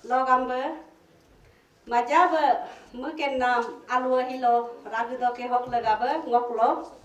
logambe majabe mungkin nam alua hilo ragu do ke hok legabe ngoklo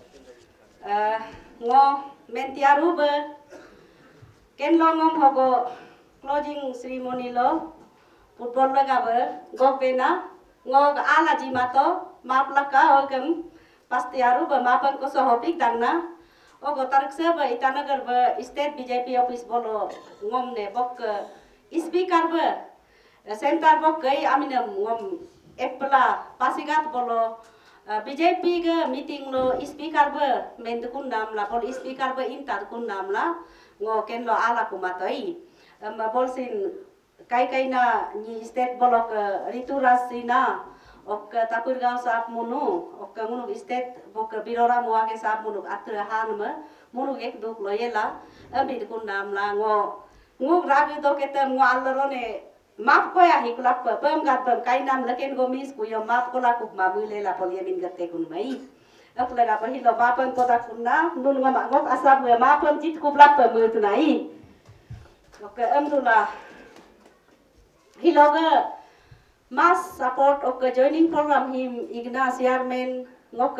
ngo mentiaru be ken lo ngom hogo closing ceremony lo football legabe gopena ngo ala jimato map laka ogem pastiaru be mapan ko sohopik dangna ogo tarik sebe itanagar be state BJP office bolo ngom ne bok speaker be center bok kai aminam ngom epla pasigat bolo BJP ke meeting lo speaker be mentukun nam la bol speaker be intar kun nam la ngo ken lo ala kumatoi bol sin kai na ni state bolo ke riturasina ok tapur gaw sap munu ok munu state bok birora muwa ke sap munu atra han me munu ek duk lo yela ambi kun nam la ngo ragi do ketem ngo allaro ne map ko ya hikulap pe pem gat pem kai nam leken gomis ku yo map ko la ku ma mule la pol yemin gatte kun mai ak lega pa hilo bapen ko ta kun na nun ngoma ngok asap we mapem jit ku blap pe mu tunai ok am tu la hilo ga mass support ok joining program him igna chairman ngok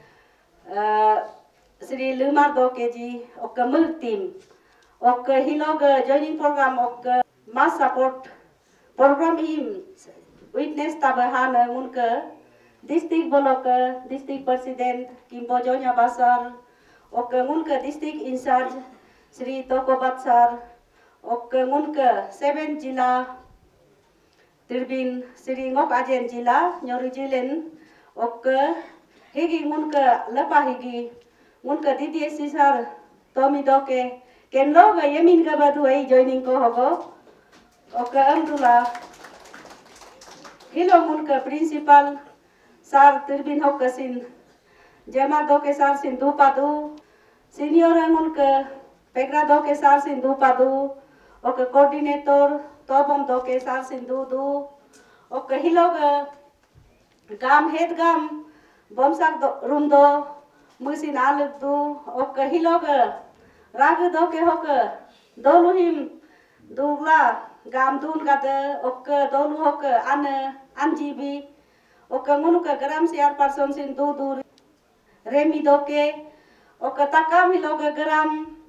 Sri Lumar do keji ok mul team ok hilo ga joining program ok mass support program him witness tabahana munke district bolok district president Kimbo Jonya Basar ok munke district in charge Sri Toko Batsar ok munke 7 jila Tirbin Sri Ngok Ajen jila Nyori Jilen ok higi munke lepa higi munke DDS sar Tomi doke kenlo ga yemin ga badu ai joining ko hogo ok amdula hilo munka principal sar tirbin hokasin jema doke sar sin du padu senior munka pegra doke sar sin du padu ok coordinator tobom doke sar sin du ok hilo ga gam head gam bomsak room do musin aluk du ok hilo ga rag doke hoka doluhim dugla gam dun gade ok dolu hoka anjibi ok munuka gram siar person sin du remi doke ok takam hiloga gram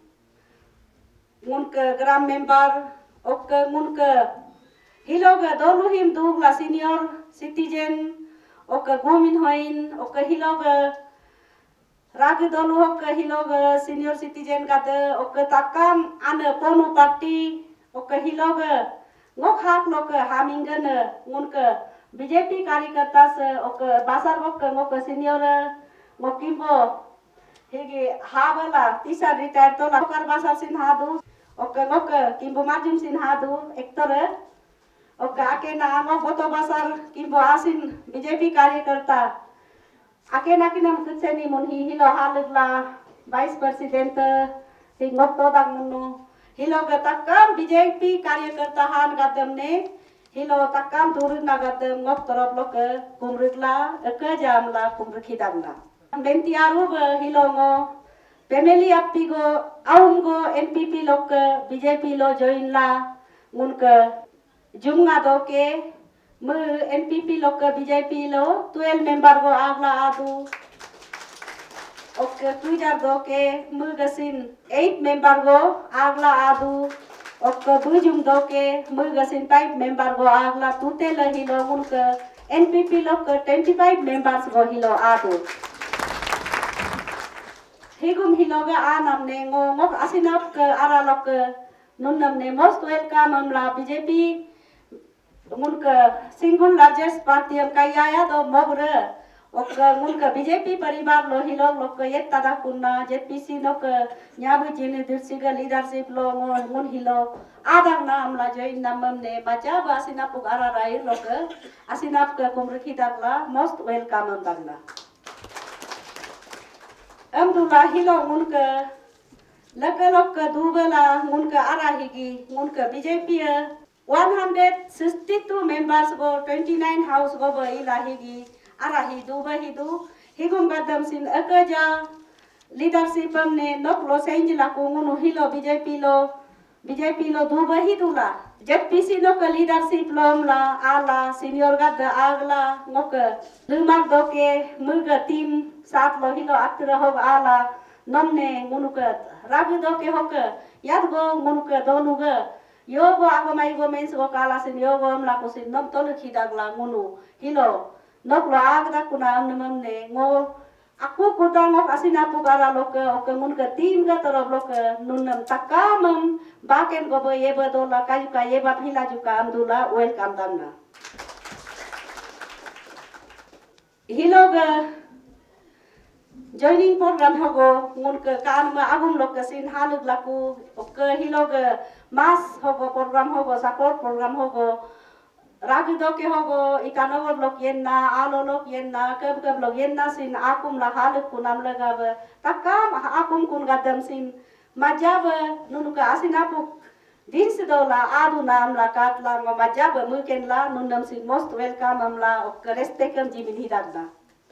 munka gram member ok munka hiloga dolu him dugla senior citizen ok gomin hoin ok hiloga rag dolu hoka hiloga senior citizen gade ok takam ponu party ok hiloga ngok hak nok hamingen ngunke BJP कार्यकर्ता से ok basar ngok ngok senior ngok kimbo hege habala tisa retire to lakar basar sin hadu ok ngok kimbo marjum sin hadu ektor ok ake na ngok boto basar kimbo asin BJP कार्यकर्ता ake na kinam kutseni mun hi hilo halugla vice president hi ngok to dang munu hilo gatakam BJP कार्यकर्ता han gadam ne hilo takam turun nagadam ngok torop lok kumrikla ke jamla kumrikhidamla bentiaru hilo ngo family appi go aum go NPP lok BJP lo join la ngunke jumnga doke mu NPP lok BJP lo 12 member go agla adu ok tujar doke mugasin 8 member go agla adu ok bujum doke mugasin 5 member go agla tutel hilo munka NPP lok 25 members go hilo adu higum hilo ga anam ne ngok asinap ke ara lok nunnam ne most welcome amla BJP munka single largest party am kaya do mogre ok munka BJP परिवार lo hilo lok yet tada kunna JPC lok nyabu jini dirsiga leadership lo ngun hilo adang na amla join namam ne baca basina puk ara rai lok asinap ke kumrikhi dagla most welcome dagla amdula hilo munka lok dubela munka ara higi munka BJP 162 members go 29 house go ba ilahigi ara hidu ba hidu higum gadam sin akaja leadership amne nok Los Angeles ko ngunu hilo BJP lo du ba hidula JPC no ke leadership lom la ala senior gada agla ngoke lumak doke muga tim sat lo hilo atra hog ala nomne ngunukat ragu doke hoke yad go ngunukat donuga yogo ago mai go mens go kala sin yogo mla ko sin nom tolu khidagla ngunu hilo noklo agda kuna amne ngo aku kudang asina pugara loke oke ngunukat tim ga torob loke nunam takamam baken go ye bedola kayu kaye bab hila juga amdula welcome damna hilo ga joining program hogo ngun ke kan ma agum lok sin haluk laku oke hilo ga mas hogo program hogo support program hogo ragi doke hogo ikanogo lok yenna alo lok yenna keb lok yenna sin akum la haluk kunam laga ba takam akum kun gadam sin majaba nunuka asinapu din sidola adu nam la katla ma majaba muken la nunam sin most welcome amla ok restekam jimin hidagna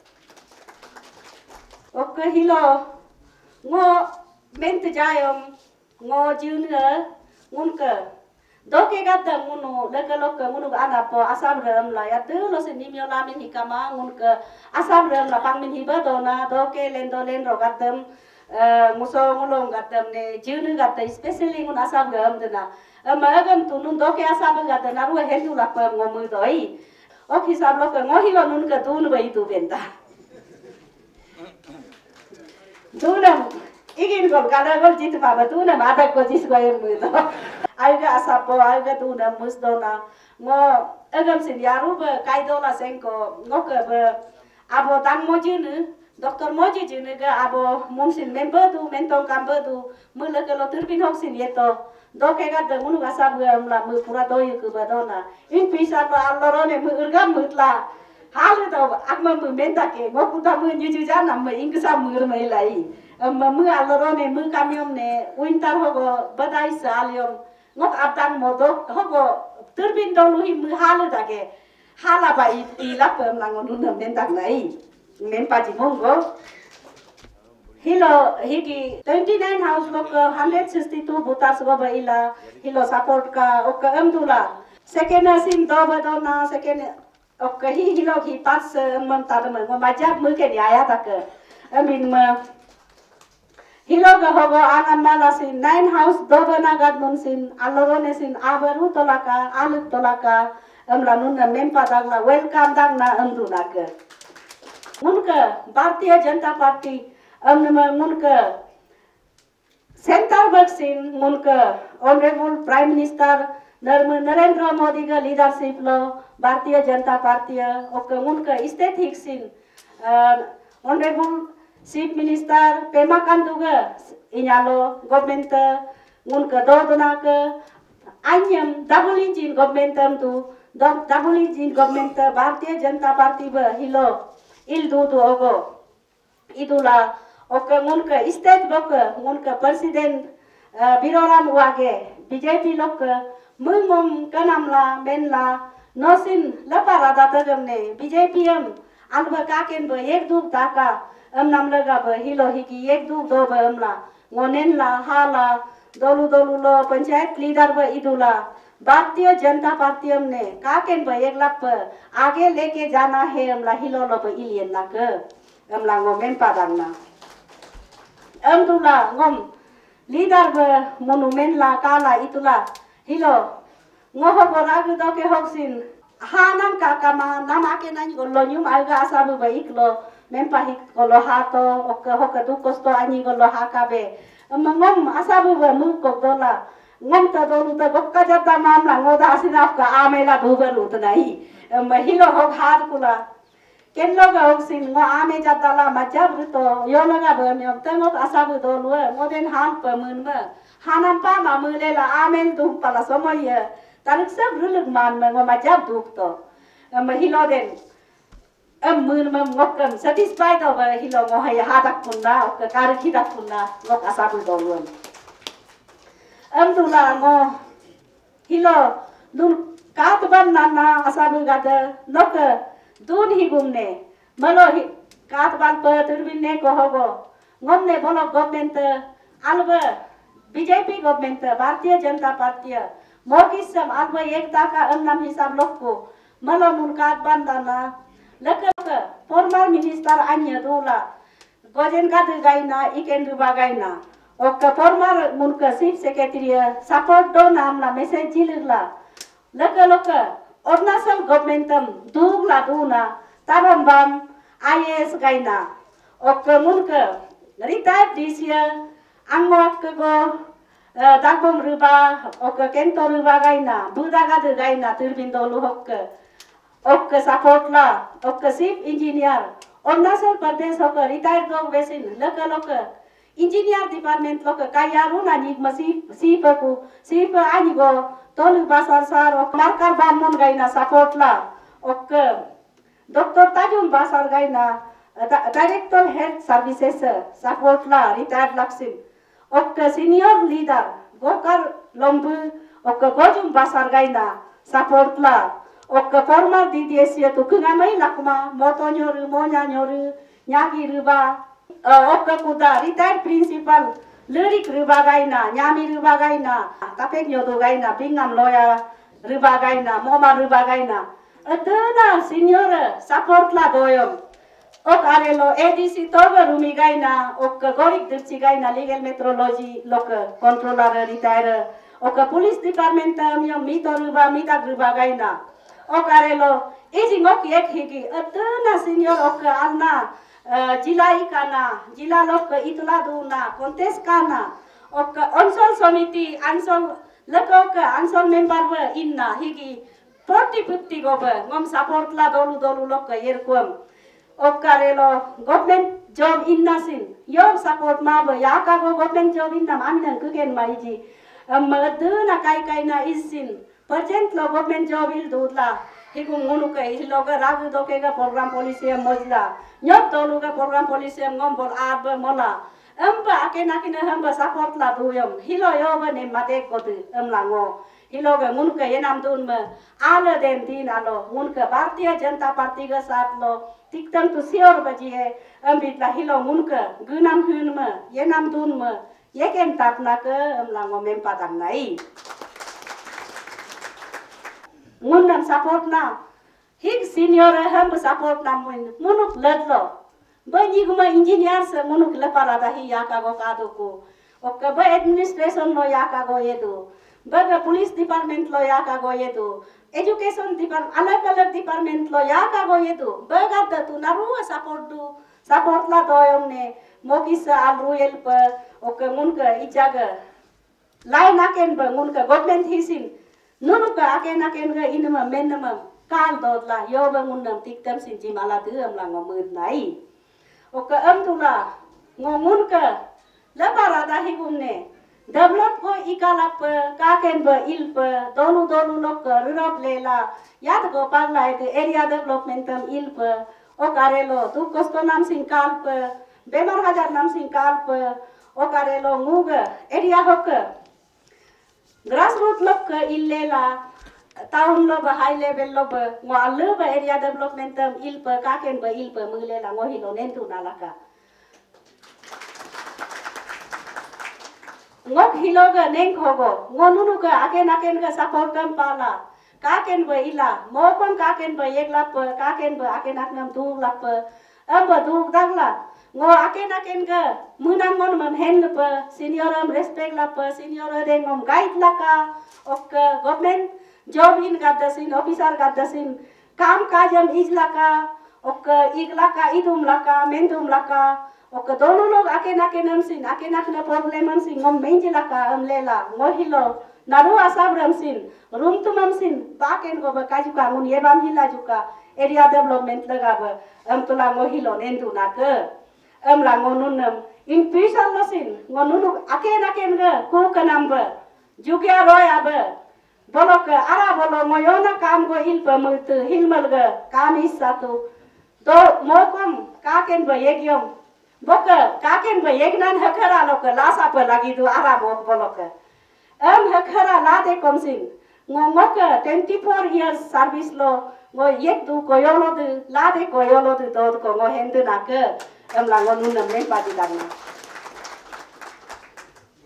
ok hilo ngo mente jayom ngo junior ngunka doke gadam ngunu lekalok ngunu ana po asam ram la ya tu lo sin nimyo lamin hikama ngunka asam ram la pangmin hibadona doke lendo len ro gadam muso ngulong gatam ne junu gata especially ngun asam gam dena magam tunun doke asam gata naru hendu la pa ngomu doi ok hisab lo ngo hilo nun ka tun bai tu benta tunam igin gol kada gol jit baba tunam ada ko jis go em mu do aiga asapo aiga tunam musdona ngo agam sin yaru ba kaidola senko ngoke ba abo tan mo junu Doktor Moji juga abo mungkin member tu mentong kamber tu mula kalau terbin hoksin yeto doke kada mulu asab gam la mu pura doyu ke badona in pisa to allorone mu urgam mutla hal to akma mu menta ke mo puta mu nyuju jana mu ingsa mu mai lai mu allorone mu kamiom ne winter hogo badai saliom ngok abdang modok hogo terbin dolu hi mu hal dage hala bai ilap langon unam menta nai Mempaji mongo hilo higi 29 house lok 162 butas go baila hilo support ka ok amdula second sim do badona second ok hi hilo hi pas mantar mo majab mu ke aya tak amin ma hilo ga hogo anan mala sin 9 house do bana gad mun sin alorone sin abaru tolaka alut tolaka amlanun mempa dagla welcome dagna amdula ke उनका भारतीय जनता पार्टी उनका central वैक्सीन उनका honourable prime minister Narendra Modi का leadership लो भारतीय जनता पार्टी उनका state हिक्सिन honourable chief minister Pema Khandu का इन्यालो गवर्नमेंट उनका दो दोना का अन्यम डबल इंजिन गवर्नमेंट तो double engine government Bharatiya Janata पार्टी ब हिलो ildu tu ogo idula oke ngunka state lok ngunka president biroran wage BJP lok mungum kanamla menla nosin lapara datagamne BJP alba kaken bo ek duk taka nam laga bo hilo hiki ek duk do bo amla ngonen la hala dolu dolu lo panchayat leader bo idula भारतीय जनता पार्टी हमने काकेन एक लप आगे लेके जाना है हमला हिलो लो इलियन ना के हमला ngomen padangna amdula ngom leader be monument la kala itula hilo ngoho boragu do ke hoksin hanam kakama namake nani gollo nyum alga asabu baiklo mempa hik gollo hato ok hoka du kosto ani gollo hakabe ngom asabu be mu kokdola ngom ta dolu ta gokka jata mamla ngoda asinaf ka amela buber utnai mahilo hok hat kula kenlo ga oksin ngo ame jata la majab to yolo ga bam yom tengok asabu dolu ngoden han pamun ma hanam pa ma mule la amen du pala somoy tarik sab rulug man ma majab duk to mahilo den mun ma ngokam satisfied over hilo ngo haya hadak punna ka kar khidak punna ngok asabu dolu amdula ngo hilo dun kat ban nana asabu gada nok dun higumne malo kat ban pa turbinne ko hogo ngomne bolo government alba BJP government Bharatiya Janata Party Mokisam alba ek taka enam hisab lokko malonun kat bandana leke former minister anya dula gojen kadu gaina iken ruba gaina okka former munka chief secretary support do namla message jilirla leke Arunachal governmentam dugla duna tabambam IAS gaina okka munka retired this year angok go dagbom ruba okka kento ruba gaina budaga de gaina turbindo luhokka okka support la okka chief engineer Arunachal Pradesh okka retired go besin leke engineer department lokka kayaruna nig masif sipa ani go tolu basar sar ok markar bamon gaina support la okka Dr. Tajum basar gaina director health services support la retired laksin okka senior leader gokar lombu okka gojum basar gaina support la okka former DDS tukungamai lakma moto nyoru monya nyoru nyagi ruba okka kuda retired principal lirik ruba gaina nyami ruba gaina tapek nyodo gaina pingam loya ruba gaina moma ruba gaina aduna senior support la doyom ok arelo ADC toga rumi gaina ok gorik dirci gaina legal metrology lok controller retire ok police department yo mito ruba gaina ok arelo eji ngok ek higi aduna senior ok alna jila ikana jila lok itula duna kontes kana ok ansol samiti ansol lekok ansol member ba inna higi 40-50 gobe ngom support la dolu lok yerkom Okarelo government job innasin yo support ma ba yaka go government job inna aminan kuken maiji maduna kai na isin present lo government job il dudla higu ngunu kai hiloga ragu dokega program policy mojla nyot doluga program policy ngom bor ab mola amba akena hamba support la duyom hilo yo ba ne mate kotu lango hiloga ngunu kai enam dun ma ala den din alo ngunu ka Bharatiya Janata Party ga साथ लो तिक्तम तो सियोर बजी है अम्बितला हिलो मुनका गुनाम हुन म येनाम दुन म येकेम तापना क अमलांगो मेम पातांग नाई मुन्नम सपोर्ट ना हिग सीनियर हम सपोर्ट ना मुनुक लदलो बनी गुमा इंजीनियर से मुनुक लपाला दा ही याका गो कादो को ओके ब एडमिनिस्ट्रेशन लो याका गो येदो बग पुलिस डिपार्टमेंट लो याका गो येदो एजुकेशन डिपार्टमेंट अलग डिपार्टमेंट लो याका गो येदो बगात तू नारू सपोर्ट ला दोयम ने मोकिस आल रोयल प ओके मुनका इजाग लाई नाकेन ब मुनका गवर्नमेंट हिसिन नुनुका आके नाकेन ग इनमा मेनमा काल दोदला यो ब मुन्नम तिक्तम सिनजि माला दम लांगो मुद नाई ओके तुला ngो मुनका लबारा दा हिगुमने डेवलप को इकालप काकेन ब इल्प दोनु लोक रुरप लेला याद को पागला है एरिया डेवलपमेंट तम इल्प ओ कारेलो तू कस्तो नाम सिंह काल्प बेमर हजार नाम सिंह काल्प ओ कारेलो मुग एरिया होक ग्रास रूट लोक इल्लेला टाउन लो हाई लेवल लो ngो अल्ल ब एरिया डेवलपमेंट तम इल्प काकेन ब इल्प मुगलेला ngो हिलो नेंतु नालाका ngok hiloga neng khogo ngonunu ka aken ka supportam pala kaken ba ila mopon kaken ba yeglap kaken ba aken aknam du lap amba du dagla ngo aken ka munang mon mam hen lap senioram respect lap senior den ngom guide laka ok government job in gadasin officer gadasin kam kajam izlaka ok iglaka idum laka mendum laka okay दोनों लोग आके नाके problem हमसिन ngom menjila ka amlela ngohilo naru asab ramsin room tu mamsin baken go bakaji ka ngun yebam hila juka area development laga ba tula ngohilo nendu nak la ngonunam in pisal losin ngonunu ake naken ga ku kanam ba jugya roy ab bolok ara bolo moyona kam go hil pamut hilmal ga kam isatu to mokom kaken ba yegyom boka kaken ba yegnan hakara lok lasa pa lagi du ara bolok hakara la de komsin ngomok 24 years service lo ngo yek du koyolo du la de koyolo du dod ko ngo hendu nak la ngonun nem pa di dagna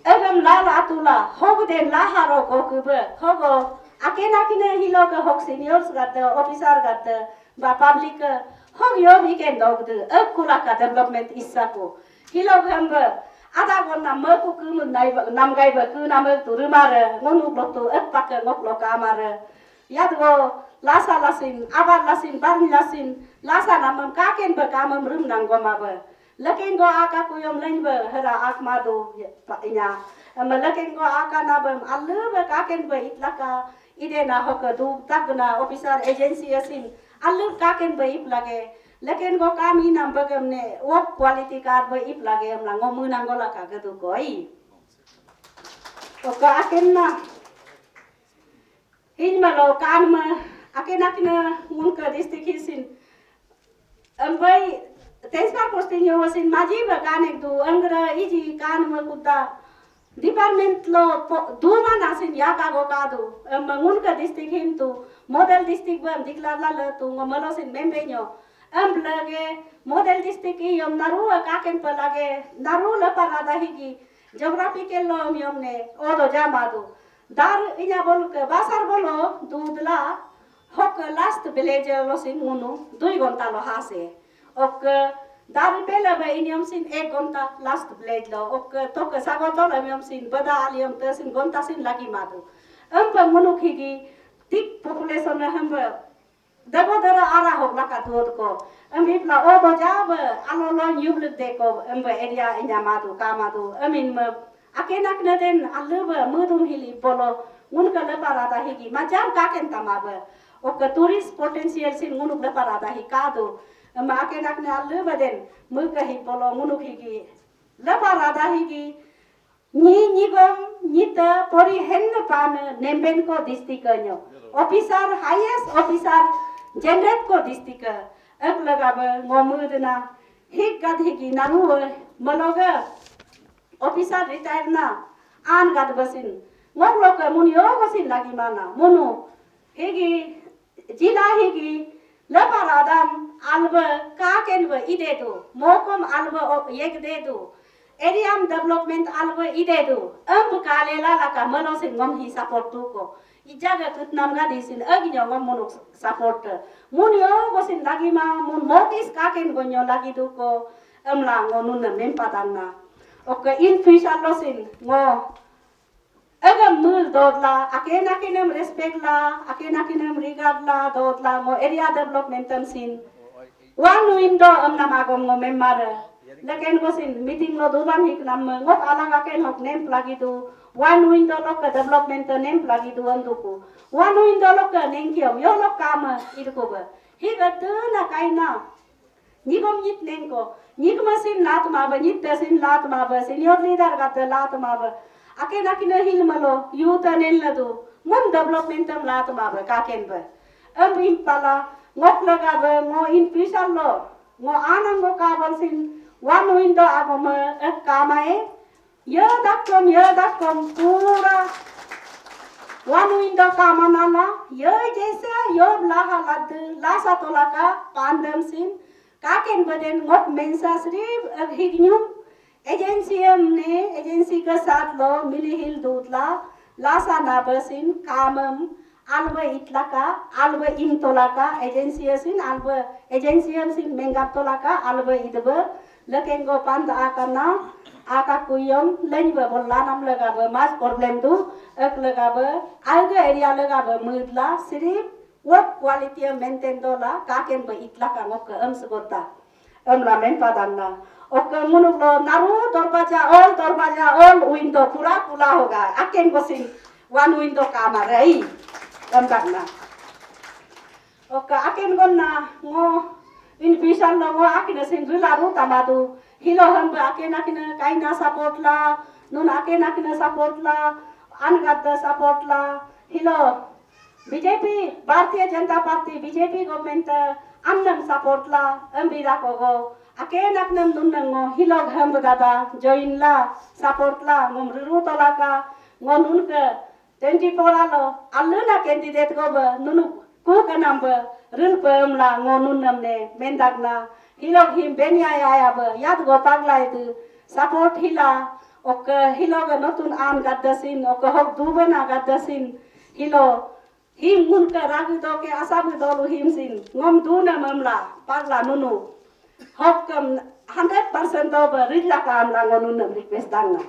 Egam lala atula hog den laharo kokube hogo akena kine hilo ke hog seniors gate officer gate ba public hog yo weekend dogde akula ka development isako hilo gambe ada gonna merku ku nai nam gai ba ku nam tu rumare ngonu bloktu pak ngok loka amare yadgo lasa lasin abar lasin barni lasin lasa namam kaken ba kamam rum nang goma ba lakin go aka ku yom lain ba hera ak madu inya malaking go aka na ba allu ba kaken ba itlaka ide na hok du tagna officer agency asin allu kaken ba ip lage lakin go kami nam ba gamne work quality card ba ip lage amla ngomu nang go laka gadu koi to ka aken na in malo kan ma aken akna ngun ka district hisin ambai Tenskar posting yo wasin maji ba kanek du angra iji kan ma kuta department lo duma nasin ya ka go ka du mangun ka district him tu model district ban dikla la tu ngomalo sin membe nyo lage model district yom naru ka ken pa lage naru la parada higi geographical lo yom ne odo jama du dar inya bol ke basar bolo dudla hok last village lo sin unu 2 gonta lo hase ok dari pela ba inyam sin 1 gonta last blade lo ok tok sagot lo inyam sin bada aliam te sin gonta sin lagi madu pa munuk higi tik population na hamba dabo dara ara hok laka thod ko bipla odo jaba alo lo nyublut de ko area inya madu ka madu amin ma akenak na den alba mudum hili bolo ngun ka la parada higi majam ka ken tamaba ok tourist potential sin ngunuk la parada hi kado ma akenak na alba den muka hi bolo ngunuk higi la parada higi ni gom nita pori hen pan nemben ko district officer highest officer generate ko district ak lagaba ngomudna hik gad higi naru maloga officer retire na an gad basin ngok ka munyo basin lagi mana munu higi jila higi la paradam alba ka ken ba ide do mokom alba yek de do area development alba ide do kalela la ka mano sin ngom hi support tu ko ijaga tut nam ga disin agi ngom munu support munyo basin lagi ma mun notice ka ken gonyo lagi do ko amla ngonun na mem padanna ok in future losin ngo aga mul dodla akena kinem respect la akena kinem regard la dodla ngo area development sin one window amna magom ngo memara laken gosin meeting lo duban hik nam ngok alang aken hok nem lagi du one window lo ka development nem lagi du anduku one window lo ka nengkiom yo lo kama iduko ba higa na kaina nigom nit nengko nigma sin lat ma ba nit sin lat ma ba senior leader gat lat ma ba akena kina hil malo youth anel ladu mum development am lat ma ba ka ken ba impala ngok laga ba ngo in future lo ngo anang ngo ka bal sin one window agom kamae ye dakom pura one window kamanala ye jesa yo laha lad lasa tolaka pandam sin kaken baden ngok mensa srib hignyum agency के साथ लो मिली हिल दूतला लासा नाबसिन कामम alba itlaka alba intolaka agency sin mengatolaka alba idbe lekengo panda akana aka kuyom lenba bollanam lagabe mas problem tu ek lagabe alga area lagabe mudla sirip work quality maintain dola kaken ba itlaka ngok amsgota amla men padanna ok munuk lo naru dorbaja all window pura pula hoga aken gosin one window kamarai amkarna ok aken gonna ngo in vision lo ngo akina sin rilaru tamadu hilo hamba akena kaina support la nun akena support la angadda support la hilo BJP Bharatiya Janata Party BJP government annam support la ambira kogo akenak nam nunnango hilog ham dada join la support la ngomru tolaka ngonun ke 24 alo alluna candidate go ba nunu ku kanam ba ril pem la ngonun namne mendagna hilog him benya ya ba yad go tagla itu support hila Oke hilo ga notun an gaddasin oke hok dubana gaddasin hilo him mun ka ragu do ke asabu dolu him sin ngom duna mamla pagla nunu hok 100% do rilla ka amla ngonun request dangna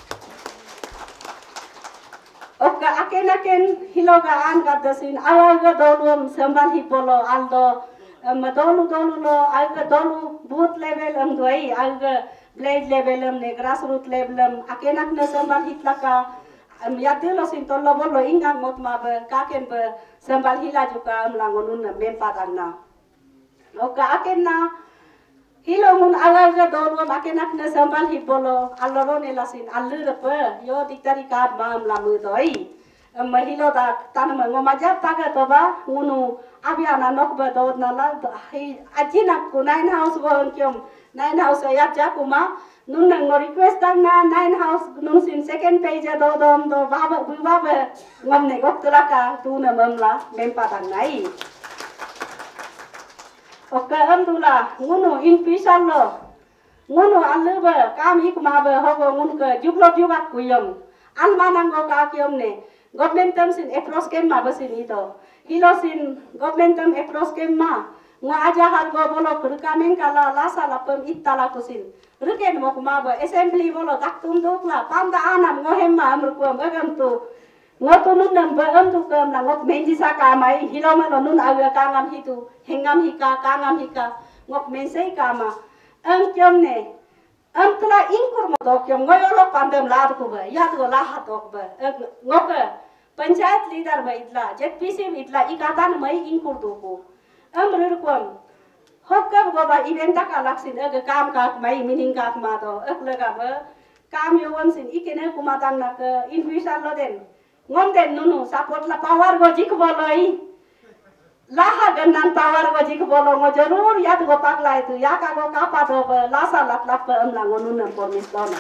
oke aken hilo ga an gaddasin ayaga dolum sambal hipolo aldo dolu lo aga dolu boot level doi aga blade level ne grassroot level akenak na sambal hitlaka yadelo sin tollo bollo ingang mot ma be kaken be sambal hila juga langonun mempadana oka akenna hilo mun alaga dolu akenak na sambal hibolo alloro ne lasin allure pe yo diktari ka mam lamu doi mahilo da tanma ngomaja taga toba ngunu abiana nokba dod nala ajina ku nine house go kyom nine house ya jakuma nun nang request na nine house nun sin second page do dom do baba baba ngamne gok tulaka tu na mamla mempatang nai oka amdula ngunu in pisallo ngunu alluba kam hikma ba hogo ngun ke jublo jubak kuyom almanang go ka kyom ne governmentam sin approach kem ma basin ito hilo sin governmentam approach kem ma ngo aja hal go bolo kurkamen kala lasa lapem ittala kusin ruken mo kuma ba assembly bolo taktum dukla panda anam ngo hemma amrukum agam tu ngo tunun nam ba am tu kam na ngok menji saka mai hilo ma nun aga kangam hitu hengam hika kangam hika ngok mensei kama ang kyom ne am tla inkur mo dok kyom ngoyolo pandem la ku ba ya tu la ha dok ba ngok panchayat leader में इतला जेपीसी में इतला इकातान में इंकुर दोको अमरुर कोम होकर गोबा इवेंट का लक्ष्य अग काम का में मीनिंग का मातो अग लगा ब काम योवन सिन इकेने कुमातान नक इनविशन लो देन ngom den nunu support la power go jik boloi laha gannan power go jik bolo ngo jarur ya go pakla itu ya ka go kapa do lasa lap lap amla ngonun permis dona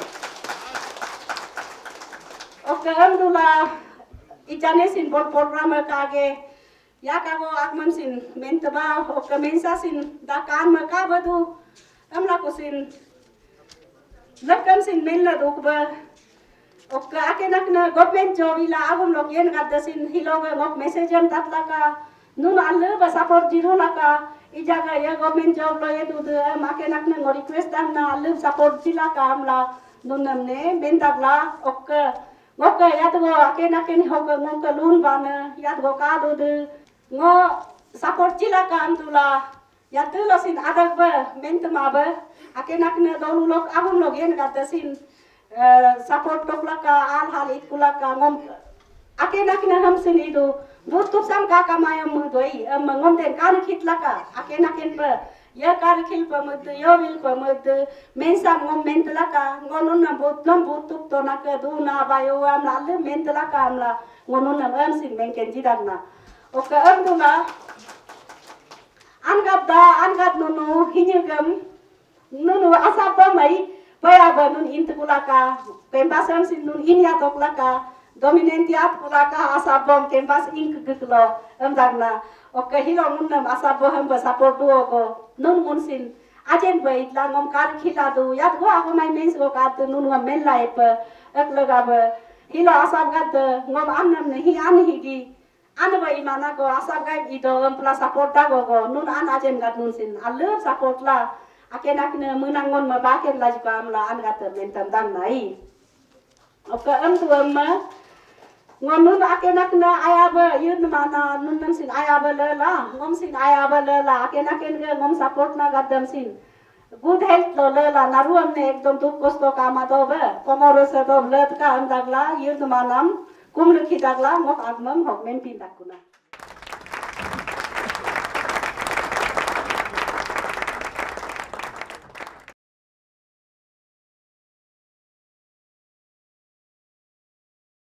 oke amdula ichane sin bol program kage ya kago akman sin mentaba oka mensa sin dakan maka badu amla ko sin lakam sin menla dokba oka akenak na government job ila agum log yen gadda sin hiloga ngok message am tatlaka nun alle ba support jiro laka ijaga ya government job lo yetu de akenak na request dang na alle support jilaka amla nun namne mentagla oka ngoka ya tu aken hoga ngoka lun bana ya tu ka do de ngo support chila kam tula ya tu lo sin adak ba ment ma ba aken dolu lok agum log yen gata sin support tokla ka al hal ikula ka ngom aken ham sin idu butup sam ka kamaya mu doi ngom den kan khitla ka aken ba ya kar khil pamad yo vil pamad mensam ngom mentla ka ngonun na butup to na ka du na bayo am la le mentla ka am la ngonun na am sin menken jidagna oka am du na angap nunu hinyugam nunu asapa mai paya ba nun intukula ka pembasam sin nun inya tokla ka dominantiat kula ka asabom kembas ink guklo am dagna oka hilo mun na asabo ham ba support do ko nun mun sin ajen ba itla ngom kar khila do yat go ako mai mens go ka tu nun ngom men lai pa ek laga ba hilo asab gat ngom annam ne hi an hi gi an ba imana go asab ga i do plus support ta go nun an ajen gat nun sin alu support la akenak ne munangon ma ba ken la jika am la an gat men tam dang nai oka am tu amma ngonun akenak na ayaba yun mana nun nam sin ayaba lela ngom sin ayaba lela akenak ngom support na gadam sin good health lo lela naru amne ekdom duk kosto kama to ba komoro se to let ka am dagla yun manam kumlu ki dagla ngok agmam hok men pin dakuna